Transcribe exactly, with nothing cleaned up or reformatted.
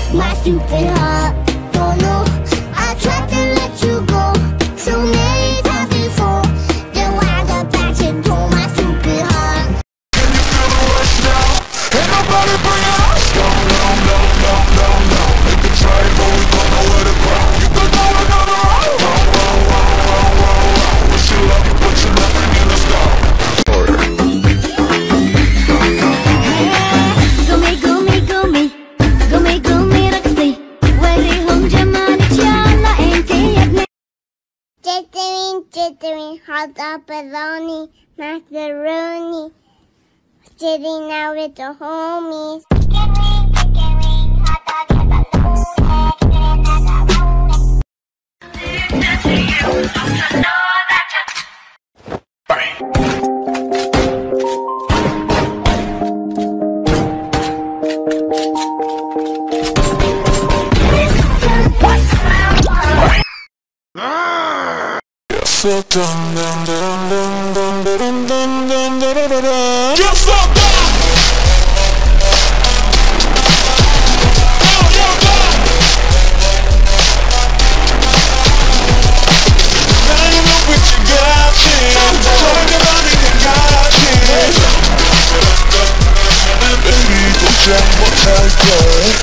my stupid heart. Don't know, I tried to let you go so many times before. Then why the back and throw my stupid heart? Can you feel the rush now? Ain't nobody bring it up. No, no, no, no, no, no. Make the try, but we don't know where to go. You could go another road. Roll, roll, roll, roll, roll, roll. Wish you luck, but you're nothing in the sky. Gomy, gomy, gomy, gomy, gomy, rakasi. Wari hum jaman chala ain't it? Chittering, chittering, hot pepperoni, macaroni. Sitting out with the homies. So dum dum dum dum dum dum dum dum dum dum dum. Just so dumb. Oh, yo, dumb. Now you know what you got, kid. Talk about it, you got, kid. Baby, go check what I got.